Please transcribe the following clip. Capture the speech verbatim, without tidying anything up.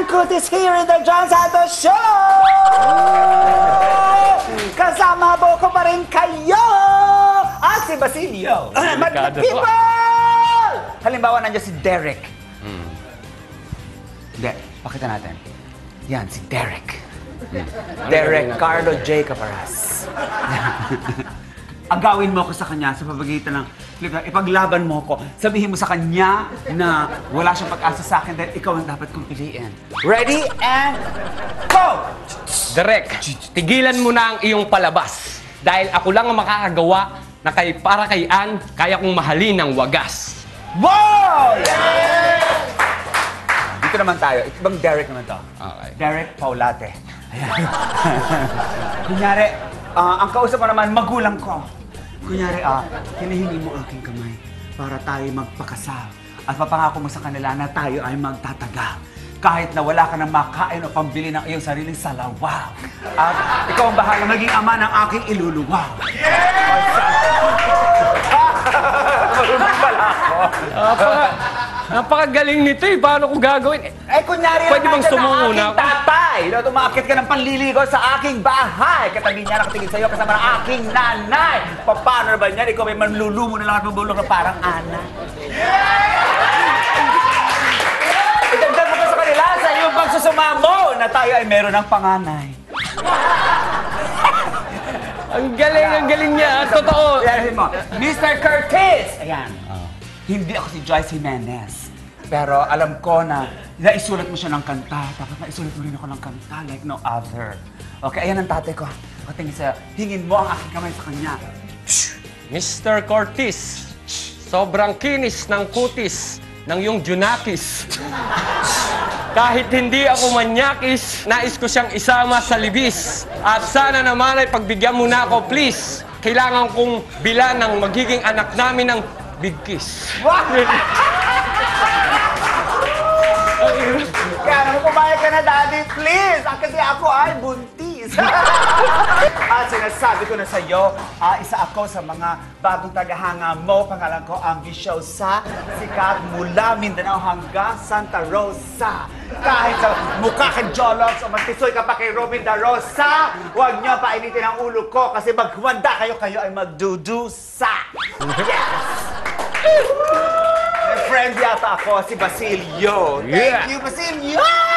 and Cuties here in the John Santos Show! Kasama po ko pa rin kayo! At si Basilio! Madlang people! Halimbawa, nandiyan si Derek. Hmm. Hindi, pakita natin. Yan, si Derek. Hmm. Derek Carlo J. Caparas. Agawin mo ako sa kanya sa pamagitan ng ipaglaban mo ko. Sabihin mo sa kanya na wala siyang pag-asa sa akin dahil ikaw ang dapat kong piliin. Ready and go! Derek, tigilan mo na ang iyong palabas. Dahil ako lang ang makakagawa na kay, para kay Ann, kaya kong mahalin ng wagas. Wow! Yeah! Dito naman tayo. Ibang Derek naman to. Okay. Derek Paulate. Ayan. Kunyari, uh, ang kausap mo naman, magulang ko. Kunyari, ah, hinihingi mo aking kamay para tayo magpakasal. At papangako mo sa kanila na tayo ay magtatagal. Kahit na wala ka nang makain o pambili ng iyong sariling salawaw. At ikaw ang bahala maging ama ng aking iluluwaw. Marunong pala ako. Napaka, napakagaling nito eh. Paano ko gagawin? Eh, kunyari pwede bang sumungo na ako? Tatay, no, tumakit ka ng panliligo sa aking bahay. Katabi niya nakatingin sa'yo kasama ng aking nanay. Paano ba niyan? Ikaw may manlulumo na lang at mabulong na parang Ana. Idagdag mo ka sa kanila sa iyong pagsusumamo na tayo ay meron ng panganay. Ang galing, ang galing niya. Totoo. Mo. Mister Curtis! Ayan. Hindi ako si Joyce Jimenez. Pero alam ko na naisulat mo siya ng kanta. Dapat naisulat mo rin ako ng kanta like no other. Okay, ayan ang tatay ko. Patingin sa, hingin mo ang aking kamay sa kanya. Mister Cortez, sobrang kinis ng kutis ng iyong junakis. Kahit hindi ako manyakis, nais ko siyang isama sa libis. At sana naman ay pagbigyan mo na ako, please. Kailangan kong bilan ng magiging anak namin ng big kiss. What? Kaya naman pumayag ka na, Daddy, please! Ah, kasi ako ay buntis. At sinasabi ko na sa'yo, ah, isa ako sa mga bagong tagahanga mo. Pangalan ko, Ambisyosa, sikat mula Mindanao hanggang Santa Rosa. Kahit sa mukha kang Jologs o magtisoy ka pa kay Robin Da Rosa, huwag niyo painitin ang ulo ko kasi magwanda kayo, kayo ay magdudusa. Yes! May friend yata ako, si Basilio. Thank Yeah. you, Basilio!